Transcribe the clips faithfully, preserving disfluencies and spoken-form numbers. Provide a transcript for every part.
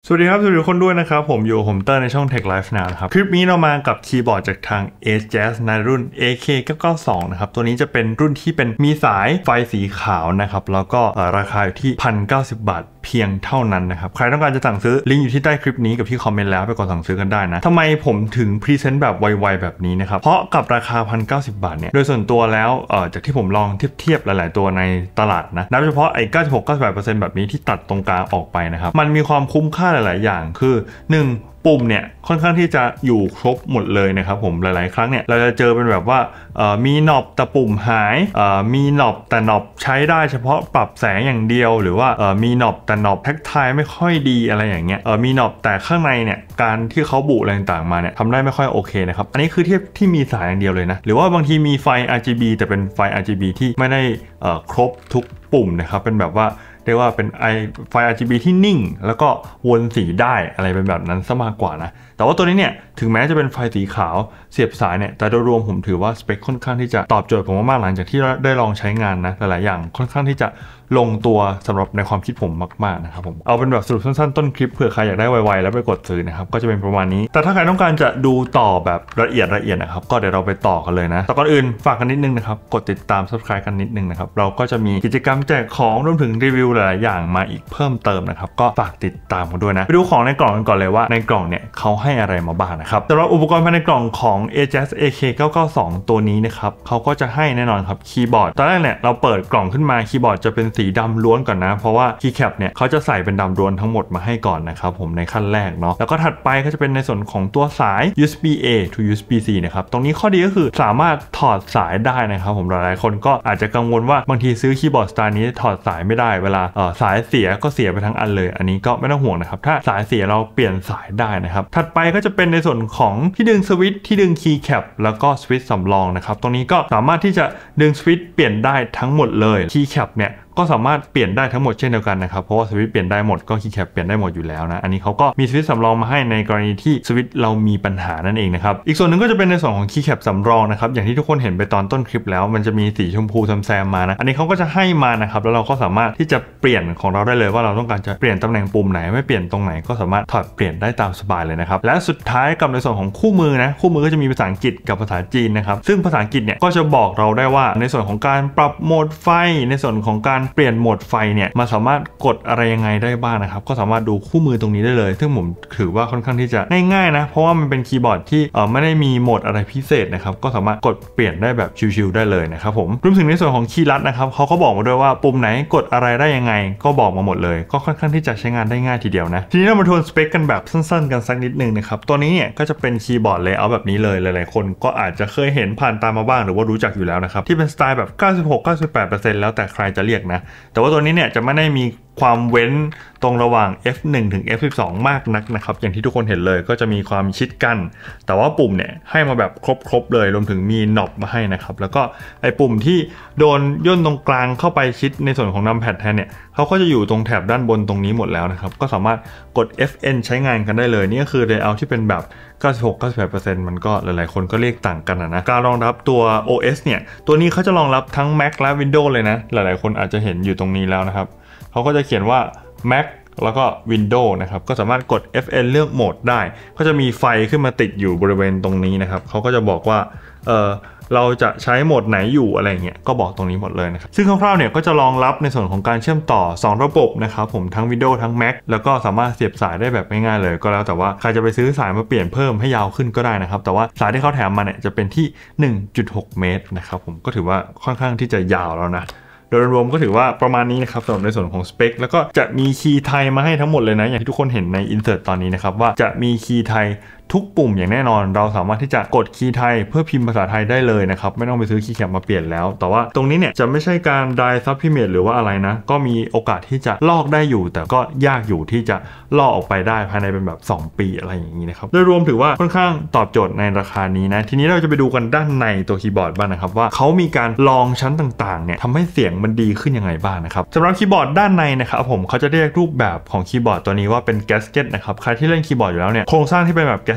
สวัสดีครับสวัสดีทุกคนด้วยนะครับผมอยู่ผมเตอร์ในช่อง Tech Life Now นะครับคลิปนี้เรามากับคีย์บอร์ดจากทาง Asus ในรุ่น เอ เค เก้าเก้าสอง นะครับตัวนี้จะเป็นรุ่นที่เป็นมีสายไฟสีขาวนะครับแล้วก็ราคาอยู่ที่ หนึ่งพันเก้าสิบ บาทเพียงเท่านั้นนะครับใครต้องการจะสั่งซื้อลิงก์อยู่ที่ใต้คลิปนี้กับที่คอมเมนต์แล้วไปกดสั่งซื้อกันได้นะทำไมผมถึงพรีเซนต์แบบไวๆแบบนี้นะครับเพราะกับราคา หนึ่งพันเก้าสิบ บาทเนี่ยโดยส่วนตัวแล้วเอ่อจากที่ผมลองเทียบเทียบหลายๆตัวในตลาดนะนับเฉพาะไอ้ เก้าสิบหก เก้าสิบแปดเปอร์เซ็นต์ แบบนี้ที่ตัดตรงกลางออกไปนะครับมันมีความคุ้มค่าหลายๆอย่างคือหนึ่งปุ่มเนี่ยค่อนข้างที่จะอยู่ครบหมดเลยนะครับผมหลายๆครั้งเนี่ยเราจะเจอเป็นแบบว่ามีน็อปแต่ปุ่มหายมีน็อปแต่น็อปใช้ได้เฉพาะปรับแสงอย่างเดียวหรือว่ามีน็อปแต่น็อปแท็กไทล์ไม่ค่อยดีอะไรอย่างเงี้ยมีน็อปแต่ข้างในเนี่ยการที่เขาบุอะไรต่างๆมาเนี่ยทำได้ไม่ค่อยโอเคนะครับอันนี้คือที่ที่มีสายอย่างเดียวเลยนะหรือว่าบางทีมีไฟ อาร์ จี บี แต่เป็นไฟ อาร์ จี บี ที่ไม่ได้ครบทุกปุ่มนะครับเป็นแบบว่าเรียกว่าเป็นไอไฟ อาร์ จี บี ที่นิ่งแล้วก็วนสีได้อะไรเป็นแบบนั้นซะมากกว่านะแต่ว่าตัวนี้เนี่ยถึงแม้จะเป็นไฟสีขาวเสียบสายเนี่ยแต่โดยรวมผมถือว่าสเปคค่อนข้างที่จะตอบโจทย์ผมมากๆหลังจากที่ได้ลองใช้งานนะหลายๆอย่างค่อนข้างที่จะลงตัวสำหรับในความคิดผมมากๆนะครับผมเอาเป็นแบบสรุปสั้นๆต้นคลิปเผื่อใครอยากได้ไวๆแล้วไปกดซื้อนะครับก็จะเป็นประมาณนี้แต่ถ้าใครต้องการจะดูต่อแบบละเอียดละเอียดนะครับก็เดี๋ยวเราไปต่อกันเลยนะแต่ก่อนอื่นฝากกันนิดนึงนะครับกดติดตาม Subscribe กันนิดนึงนะครับเราก็จะมีกิจกรรมแจกของรวมถึงรีวิวหลายๆอย่างมาอีกเพิ่มเติมนะครับก็ฝากติดตามกันด้วยนะไปดูของในกล่องกันก่อนเลยว่าในกล่องเนี่ยเขาให้อะไรมาบ้างนะครับสำหรับอุปกรณ์ภายในกล่องของ Asus เอ เค เก้าเก้าสอง ตัวนี้นะครับเขาก็จะให้แน่นอนครับคีย์บอร์ดตอนแรกเนี่ยเราเปิดกล่องขึ้นมาคีย์บอร์ดจะเป็นสีดำล้วนก่อนนะเพราะว่าคีย์แคปเนี่ยเขาจะใส่เป็นดำล้วนทั้งหมดมาให้ก่อนนะครับผมในขั้นแรกเนาะแล้วก็ถัดไปก็จะเป็นในส่วนของตัวสาย ยู เอส บี เอ to ยู เอส บี ซี นะครับตรงนี้ข้อดีก็คือสามารถถอดสายได้นะครับผมหลายๆคนก็อาจจะกังวลว่าบางทีซื้อคีย์บอร์ดสไตล์นี้ถอดสายไม่ได้เวลาเอ่อสายเสียก็เสียไปทั้งอันเลยอันนี้ก็ไม่ต้องห่วงนะครับถ้าสายเสียเราเปลี่ยนสายได้นะครับถัดไปก็จะเป็นในส่วนของที่ดึงสวิตช์ที่ดึงคีย์แคปแล้วก็สวิตช์สำรองนะครับตรงนี้ก็สามารถที่จะดึงสวิตช์เปลี่ยนได้ทั้งหมดเลยคีย์แคปเนี่ยก็สามารถเปลี่ยนได้ทั้งหมดเช่นเดียวกันนะครับเพราะว่าสวิตช์เปลี่ยนได้หมดก็คีย์แคปเปลี่ยนได้หมดอยู่แล้วนะอันนี้เขาก็มีสวิตช์สำรองมาให้ในกรณีที่สวิตช์เรามีปัญหานั่นเองนะครับอีกส่วนหนึ่งก็จะเป็นในส่วนของคีย์แคปสำรองนะครับอย่างที่ทุกคนเห็นไปตอนต้นคลิปแล้วมันจะมีสีชมพูแซมๆมานะอันนี้เขาก็จะให้มานะครับแล้วเราก็สามารถที่จะเปลี่ยนของเราได้เลยว่าเราต้องการจะเปลี่ยนตำแหน่งปุ่มไหนไม่เปลี่ยนตรงไหนก็สามารถถอดเปลี่ยนได้ตามสบายเลยนะครับและสุดท้ายกับในส่วนของคู่มือนะคู่มือก็จะมีภาษาอังกฤษกับภาษาจีนนะครับซึ่งภาษาอังกฤษเนี่ยก็จะบอกเราได้ว่าในส่วนของการปรับโหมดไฟในส่วนของการเปลี่ยนโหมดไฟเนี่ยมาสามารถกดอะไรยังไงได้บ้างนะครับก็สามารถดูคู่มือตรงนี้ได้เลยซึ่งผมถือว่าค่อนข้างที่จะง่ายๆนะเพราะว่ามันเป็นคีย์บอร์ดที่เออไม่ได้มีโหมดอะไรพิเศษนะครับก็สามารถกดเปลี่ยนได้แบบชิวๆได้เลยนะครับผมรวมถึงในส่วนของคีย์ลัดนะครับเขาก็บอกมาด้วยว่าปุ่มไหนกดอะไรได้ยังไงก็บอกมาหมดเลยก็ค่อนข้างที่จะใช้งานได้ง่ายทีเดียวนะทีนี้เรามาทวนสเปคกันแบบสั้นๆกันสักนิดนึงนะครับตัวนี้เนี่ยก็จะเป็นคีย์บอร์ดเลเยอร์แบบนี้เลยหลายๆคนก็อาจจะเคยเห็นผ่านตามมาบ้างหรือว่ารู้จักอยู่แล้วนะครับที่เป็นสไตล์แบบ เก้าสิบหก เก้าสิบแปดเปอร์เซ็นต์ แล้วแต่ใครจะเรียกนะแต่ว่าตัวนี้เนี่ยจะไม่ได้มีความเว้นตรงระหว่าง เอฟ หนึ่ง ถึง เอฟ สิบสอง มากนักนะครับอย่างที่ทุกคนเห็นเลยก็จะมีความชิดกันแต่ว่าปุ่มเนี่ยให้มาแบบครบๆเลยรวมถึงมีน็อปมาให้นะครับแล้วก็ไอ้ปุ่มที่โดนย่นตรงกลางเข้าไปชิดในส่วนของนัมแพดแทนเนี่ยเขาก็จะอยู่ตรงแถบด้านบนตรงนี้หมดแล้วนะครับก็สามารถกด เอฟ เอ็น ใช้งานกันได้เลยนี่ก็คือ layout ที่เป็นแบบ เก้าสิบหก เก้าสิบแปดเปอร์เซ็นต์ มันก็หลายๆคนก็เรียกต่างกันนะการรองรับตัว โอ เอส เนี่ยตัวนี้เขาจะรองรับทั้ง Mac และ Windows เลยนะหลายๆคนอาจจะเห็นอยู่ตรงนี้แล้วนะครับเขาก็จะเขียนว่า Mac แล้วก็ Windows นะครับก็สามารถกด เอฟ เอ็น เลือกโหมดได้ก็จะมีไฟขึ้นมาติดอยู่บริเวณตรงนี้นะครับเขาก็จะบอกว่าเออเราจะใช้โหมดไหนอยู่อะไรเงี้ยก็บอกตรงนี้หมดเลยนะครับซึ่งคร่าวๆเนี่ยก็จะรองรับในส่วนของการเชื่อมต่อสองระบบนะครับผมทั้ง Windows ทั้ง Mac แล้วก็สามารถเสียบสายได้แบบง่ายๆเลยก็แล้วแต่ว่าใครจะไปซื้อสายมาเปลี่ยนเพิ่มให้ยาวขึ้นก็ได้นะครับแต่ว่าสายที่เขาแถมมาเนี่ยจะเป็นที่ หนึ่งจุดหก เมตรนะครับผมก็ถือว่าค่อนข้างที่จะยาวแล้วนะโดยรวมก็ถือว่าประมาณนี้นะครับสำหรับในส่วนของสเปคแล้วก็จะมีคีย์ไทยมาให้ทั้งหมดเลยนะอย่างที่ทุกคนเห็นในอินเสิร์ตตอนนี้นะครับว่าจะมีคีย์ไทยทุกปุ่มอย่างแน่นอนเราสามารถที่จะกดคีย์ไทยเพื่อพิมพ์ภาษาไทยได้เลยนะครับไม่ต้องไปซื้อคีย์แคปมาเปลี่ยนแล้วแต่ว่าตรงนี้เนี่ยจะไม่ใช่การไดซับพิเมตหรือว่าอะไรนะก็มีโอกาสที่จะลอกได้อยู่แต่ก็ยากอยู่ที่จะลอกออกไปได้ภายในเป็นแบบสองปีอะไรอย่างนี้นะครับโดยรวมถือว่าค่อนข้างตอบโจทย์ในราคานี้นะทีนี้เราจะไปดูกันด้านในตัวคีย์บอร์ดบ้างนะครับว่าเขามีการลองชั้นต่างๆเนี่ยทำให้เสียงมันดีขึ้นยังไงบ้างนะครับสำหรับคีย์บอร์ดด้านในนะครับผมเขาจะเรียกรูปแบบของคีย์บอร์ดตัวนี้ว่าเป็นแกสเก็ตนะครับใครที่เล่นคีย์บอร์ดอยู่แล้วเนี่ยโครงสร้างที่เป็นแบบแกส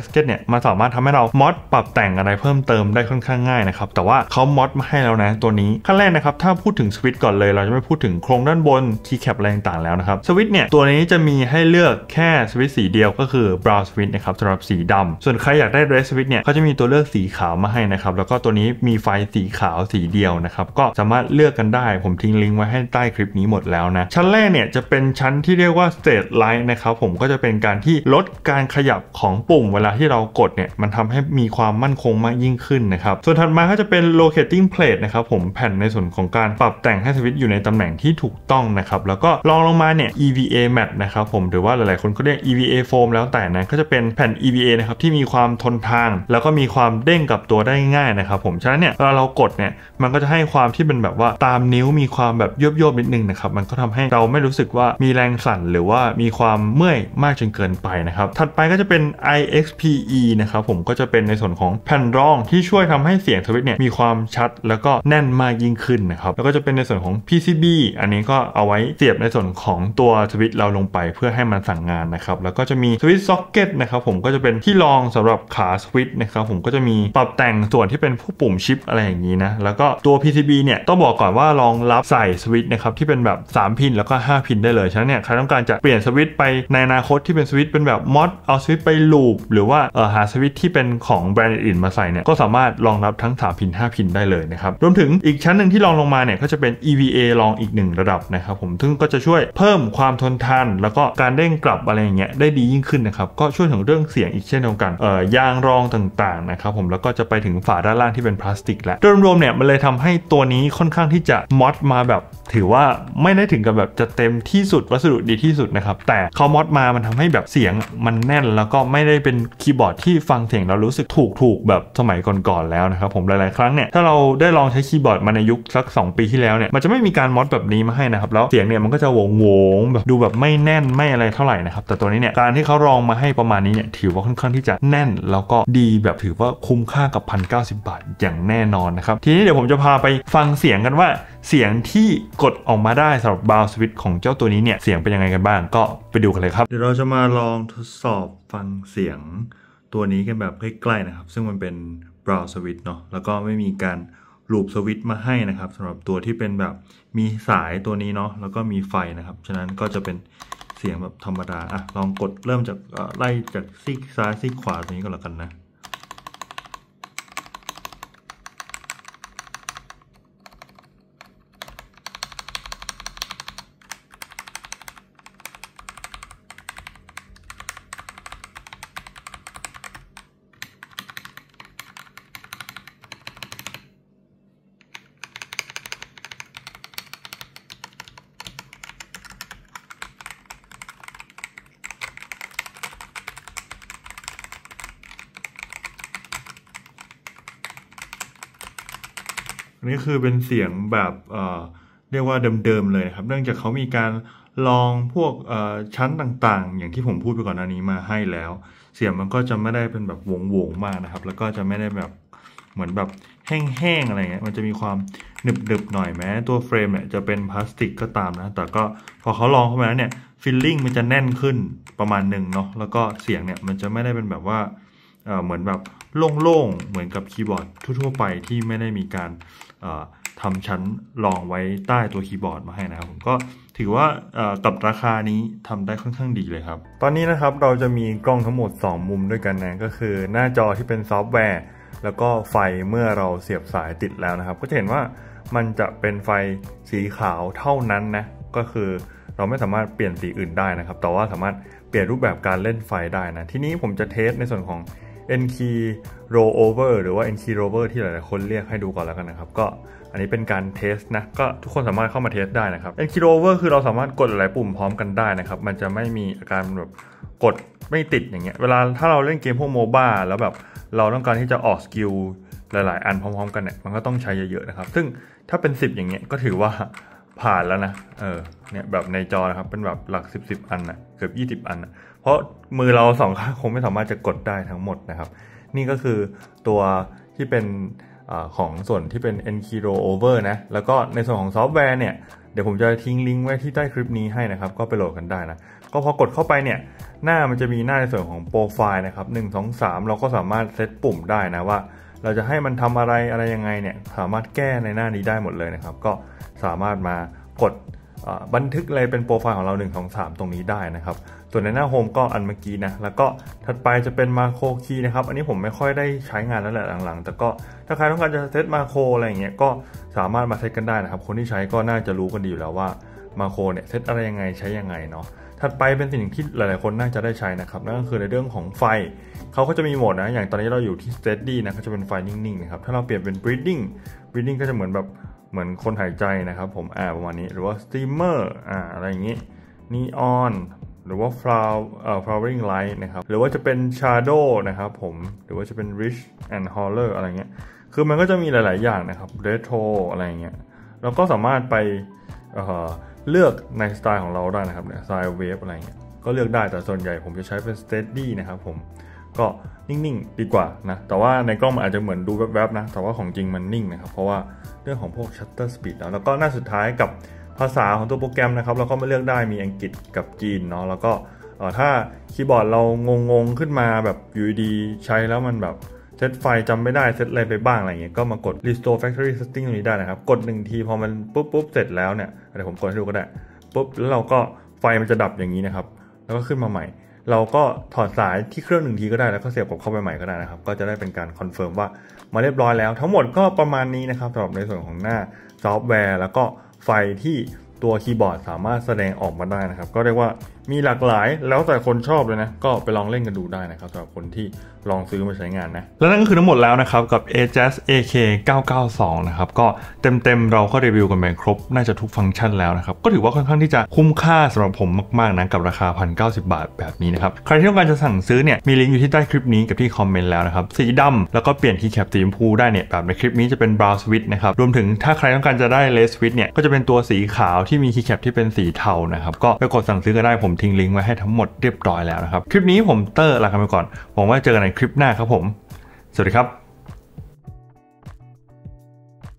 Gasket เนี่ยมันสามารถทำให้เรามอดปรับแต่งอะไรเพิ่มเติมได้ค่อนข้างง่ายนะครับแต่ว่าเขามอดมาให้แล้วนะตัวนี้ขั้นแรกนะครับถ้าพูดถึงสวิตช์ก่อนเลยเราจะไม่พูดถึงโครงด้านบนคีย์แคปอะไรต่างๆแล้วนะครับสวิตช์เนี่ยตัวนี้จะมีให้เลือกแค่สวิตช์สีเดียวก็คือ brown switch นะครับสำหรับสีดำส่วนใครอยากได้ red switch เนี่ยเขาจะมีตัวเลือกสีขาวมาให้นะครับแล้วก็ตัวนี้มีไฟสีขาวสีเดียวนะครับก็สามารถเลือกกันได้ผมทิ้งลิงก์ไว้ให้ใต้คลิปนี้หมดแล้วนะชั้นแรกเนี่ยจะเป็นชั้นที่เรียกว่า state light นะครับผมก็จะเป็นการที่ลดการขยับของปุ่มเวลาที่เรากดเนี่ยมันทำให้มีความมั่นคงมากยิ่งขึ้นนะครับส่วนถัดมาก็จะเป็น locating plate นะครับผมแผ่นในส่วนของการปรับแต่งให้สวิตช์อยู่ในตำแหน่งที่ถูกต้องนะครับแล้วก็รองลงมาเนี่ย อี วี เอ matte นะครับผมหรือว่าหลายๆคนก็เรียก อี วี เอ foam แล้วแต่นะก็จะเป็นแผ่น อี วี เอ นะครับที่มีความทนทานแล้วก็มีความเด้งกับตัวได้ง่ายนะครับผมฉะนั้นเนี่ยเวลาเรากดเนี่ยมันก็จะให้ความที่เป็นแบบว่าตามนิ้วมีความแบบโยบๆนิดนึงนะครับมันก็ทำให้เราไม่รู้สึกว่ามีแรงสั่นหรือว่ามีความเมื่อยมากจนเกินไปนะครับถัดไปก็จะเป็น ไอ เอ็กซ์ พี อี นะครับผมก็จะเป็นในส่วนของแผ่นรองที่ช่วยทำให้เสียงสวิตช์เนี่ยมีความชัดแล้วก็แน่นมากยิ่งขึ้นนะครับแล้วก็จะเป็นในส่วนของ พี ซี บี อันนี้ก็เอาไว้เสียบในส่วนของตัวสวิตช์เราลงไปเพื่อให้มันสั่งงานนะครับแล้วก็จะมีสวิตช์ซ็อกเก็ตนะครับผมก็จะเป็นที่รองสำหรับขาสวิตช์นะครับผมก็จะมีปรับแต่งส่วนที่เป็นพวกปุ่มชิปอะไรอย่างนี้นะแล้วก็ตัว พี ซี บี เนี่ยต้องบอกก่อนว่ารองรับใส่สวิตช์นะครับที่เป็นแบบสามพินแล้วก็ห้าพินได้เลยฉะนั้นเนี่ยใครต้องการจะเปลี่ยนสวิตช์ไปในอนาคตที่เป็นสวิตช์เป็นแบบมอดเอาสวิตช์ไปลูปหรือว่าเออหาสวิตช์ที่เป็นของแบรนด์อื่นมาใส่เนี่ยก็สามารถรองรับทั้งสามพินห้าพินได้เลยนะครับรวมถึงอีกชั้นหนึ่งที่รองลงมาเนี่ยก็จะเป็น อี วี เอ รองอีกหนึ่งระดับนะครับผมซึ่งก็จะช่วยเพิ่มความทนทานแล้วก็การเด้งกลับอะไรอย่างเงี้ยได้ดียิ่งขึ้นนะครับก็ช่วยถึงเรื่องเสียงอีกเช่นเดียวกันเอ่อยางรองต่างๆนะครับผมแล้วก็จะไปถึงฝาด้านล่างที่เป็นพลาสติกและโดยรวมเนี่ยมันเลยทำให้ตัวนี้ค่อนข้างที่จะมอดมาแบบถือว่าไม่ได้ถึงกับแบบจะเต็มที่สุดวัสดุดีที่สุดนะครับแต่เขามอดมามันทำให้แบบเสียงมันแน่นแล้วก็ไม่ได้เป็นคีย์บอร์ดที่ฟังเสียงเรารู้สึกถูกถูกแบบสมัยก่อนๆแล้วนะครับผมหลายๆครั้งเนี่ยถ้าเราได้ลองใช้คีย์บอร์ดมาในยุคสักสองปีที่แล้วเนี่ยมันจะไม่มีการมอดแบบนี้มาให้นะครับแล้วเสียงเนี่ยมันก็จะโหวงๆแบบดูแบบไม่แน่นไม่อะไรเท่าไหร่นะครับแต่ตัวนี้เนี่ยการที่เขาลองมาให้ประมาณนี้เนี่ยถือว่าค่อนข้างที่จะแน่นแล้วก็ดีแบบถือว่าคุ้มค่ากับ หนึ่งพันเก้าสิบ บาทอย่างแน่นอนนะครับทีนี้เดี๋ยวผมจะพาไปฟังเสียงกันว่าเสียงที่กดออกมาได้สำหรับบราวน์สวิตช์ของเจ้าตัวนี้เนี่ยเสียงเป็นยังไงกันบ้างก็ไปดูกันเลยครับเดี๋ยวเราจะมาลองทดสอบฟังเสียงตัวนี้กันแบบใกล้ๆนะครับซึ่งมันเป็นบราวน์สวิตช์เนาะแล้วก็ไม่มีการลูปสวิตช์มาให้นะครับสำหรับตัวที่เป็นแบบมีสายตัวนี้เนาะแล้วก็มีไฟนะครับฉะนั้นก็จะเป็นเสียงแบบธรรมดาอ่ะลองกดเริ่มจากไล่จากซีกซ้ายซีกขวาตัวนี้ก็แล้วกันนะอันนี้คือเป็นเสียงแบบเอ่อเรียกว่าเดิมๆเลยครับเนื่องจากเขามีการลองพวกเอ่อชั้นต่างๆอย่างที่ผมพูดไปก่อนอันนี้มาให้แล้วเสียงมันก็จะไม่ได้เป็นแบบวงๆมากนะครับแล้วก็จะไม่ได้แบบเหมือนแบบแห้งๆอะไรเงี้ยมันจะมีความหนึบๆหน่อยแม้ตัวเฟรมเนี่ยจะเป็นพลาสติกก็ตามนะแต่ก็พอเขาลองเข้ามาแล้วเนี่ยฟีลลิ่งมันจะแน่นขึ้นประมาณหนึ่งเนาะแล้วก็เสียงเนี่ยมันจะไม่ได้เป็นแบบว่าเอ่อเหมือนแบบโล่งๆเหมือนกับคีย์บอร์ดทั่วๆไปที่ไม่ได้มีการทำชั้นรองไว้ใต้ตัวคีย์บอร์ดมาให้นะครับผมก็ถือว่ากับราคานี้ทำได้ค่อนข้างดีเลยครับตอนนี้นะครับเราจะมีกล้องทั้งหมดสองมุมด้วยกันนะก็คือหน้าจอที่เป็นซอฟต์แวร์แล้วก็ไฟเมื่อเราเสียบสายติดแล้วนะครับก็จะเห็นว่ามันจะเป็นไฟสีขาวเท่านั้นนะก็คือเราไม่สามารถเปลี่ยนสีอื่นได้นะครับแต่ว่าสามารถเปลี่ยนรูปแบบการเล่นไฟได้นะทีนี้ผมจะเทสในส่วนของN-key rollover หรือว่า N-key rover ที่หลายๆคนเรียกให้ดูก่อนแล้วกันนะครับก็อันนี้เป็นการเทสนะก็ทุกคนสามารถเข้ามาเทสได้นะครับ N-key rover คือเราสามารถกดหลายปุ่มพร้อมกันได้นะครับมันจะไม่มีอาการแบบกดไม่ติดอย่างเงี้ยเวลาถ้าเราเล่นเกมพวกโมบ้าแล้วแบบเราต้องการที่จะออกสกิลหลายๆอันพร้อมๆกันเนี่ยมันก็ต้องใช้เยอะๆนะครับซึ่งถ้าเป็นสิบอย่างเงี้ยก็ถือว่าผ่านแล้วนะเออเนี่ยแบบในจอนะครับเป็นแบบหลักสิบ สิบอันนะเกือบยี่สิบอันนะเพราะมือเราสองข้างคงไม่สามารถจะกดได้ทั้งหมดนะครับนี่ก็คือตัวที่เป็นของส่วนที่เป็น Enkido Over นะแล้วก็ในส่วนของซอฟต์แวร์เนี่ยเดี๋ยวผมจะทิ้งลิงก์ไว้ที่ใต้คลิปนี้ให้นะครับก็ไปโหลดกันได้นะก็พอกดเข้าไปเนี่ยหน้ามันจะมีหน้าในส่วนของโปรไฟล์นะครับหนึ่ง สอง สามเราก็สามารถเซตปุ่มได้นะว่าเราจะให้มันทำอะไรอะไรยังไงเนี่ยสามารถแก้ในหน้านี้ได้หมดเลยนะครับก็สามารถมากดบันทึกอะไรเป็นโปรไฟล์ของเราหนึ่ง สอง สามตรงนี้ได้นะครับส่วนในหน้าโฮมก็อันเมื่อกี้นะแล้วก็ถัดไปจะเป็นมาโครคีย์นะครับอันนี้ผมไม่ค่อยได้ใช้งานแล้วแหละหลังๆแต่ก็ถ้าใครต้องการจะเซตมาโครอะไรอย่างเงี้ยก็สามารถมาเซตกันได้นะครับคนที่ใช้ก็น่าจะรู้กันดีอยู่แล้วว่ามาโครเนี่ยเซตอะไรยังไงใช้ยังไงเนาะถัดไปเป็นสิ่งที่หลายๆคนน่าจะได้ใช้นะครับนั่นก็คือในเรื่องของไฟเขาก็จะมีโหมดนะอย่างตอนนี้เราอยู่ที่ steady นะก็จะเป็นไฟนิ่งๆนะครับถ้าเราเปลี่ยนเป็น breathing breathing ก็จะเหมือนแบบเหมือนคนหายใจนะครับผมอ่าประมาณนี้หรือว่า steamer อ่าอะไรอย่างงี้ neon หรือว่า flower เอ่อ flowering light นะครับหรือว่าจะเป็น shadow นะครับผมหรือว่าจะเป็น rich and holler อะไรเงี้ยคือมันก็จะมีหลายๆอย่างนะครับ retro อะไรเงี้ยเราก็สามารถไปเอ่อเลือกในสไตล์ของเราได้นะครับเนี่ยสไตล์ wave อะไรเงี้ยก็เลือกได้แต่ส่วนใหญ่ผมจะใช้เป็น steady นะครับผมก็นิ่งๆดีกว่านะแต่ว่าในกล้องมันอาจจะเหมือนดูแวบๆนะแต่ว่าของจริงมันนิ่งนะครับเพราะว่าเรื่องของพวก shutter speed แล้วแล้วก็หน้าสุดท้ายกับภาษาของตัวโปรแกรมนะครับเราก็มาเลือกได้มีอังกฤษกับจีนเนาะแล้วก็ถ้าคีย์บอร์ดเรางงๆขึ้นมาแบบอยู่ดีใช้แล้วมันแบบเซตไฟจำไม่ได้เซตอะไรไปบ้างอะไรเงี้ยก็มากด restore factory setting ตรงนี้ได้นะครับกดหนึ่งทีพอมันปุ๊บปุ๊บเสร็จแล้วเนี่ยเดี๋ยวผมกดให้ดูก็ได้ปุ๊บแล้วเราก็ไฟมันจะดับอย่างนี้นะครับแล้วก็ขึ้นมาใหม่เราก็ถอดสายที่เครื่องหนึ่งทีก็ได้แล้วก็เสียบกลับเข้าไปใหม่ก็ได้นะครับก็จะได้เป็นการคอนเฟิร์มว่ามาเรียบร้อยแล้วทั้งหมดก็ประมาณนี้นะครับสำหรับในส่วนของหน้าซอฟต์แวร์แล้วก็ไฟที่ตัวคีย์บอร์ดสามารถแสดงออกมาได้นะครับก็เรียกว่ามีหลากหลายแล้วแต่คนชอบเลยนะก็ไปลองเล่นกันดูได้นะครับสำหรับคนที่ลองซื้อมาใช้งานนะและนั่นก็คือทั้งหมดแล้วนะครับกับ เอ เจ อี เอส เอ เค เก้าเก้าสอง นะครับก็เต็มๆเราก็รีวิวกันไปครบน่าจะทุกฟังก์ชันแล้วนะครับก็ถือว่าค่อนข้างที่จะคุ้มค่าสำหรับผมมากๆนะกับราคา หนึ่งพันเก้าสิบ บาทแบบนี้นะครับใครที่ต้องการจะสั่งซื้อเนี่ยมีลิงก์อยู่ที่ใต้คลิปนี้กับที่คอมเมนต์แล้วนะครับสีดำแล้วก็เปลี่ยนที่แคปสีชมพูได้เนี่ยแบบในคลิปนี้จะเป็น brown switch นะครับรวมถึงถ้าใครต้องการจะได้ red switch เนี่ยก็จะเป็นตัวสีขาวที่มีคีย์แคปที่เป็นสีเทานะครับก็ไปกดสั่งซื้อก็ได้ผมทิ้งลิงก์ไว้ให้ทั้งหมดเรียบร้อยแล้วนะครับคลิปนี้ผมเตอร์ลาไปก่อนหวังว่าเจอกันในคลิปหน้าครับผมสวัสดีครับ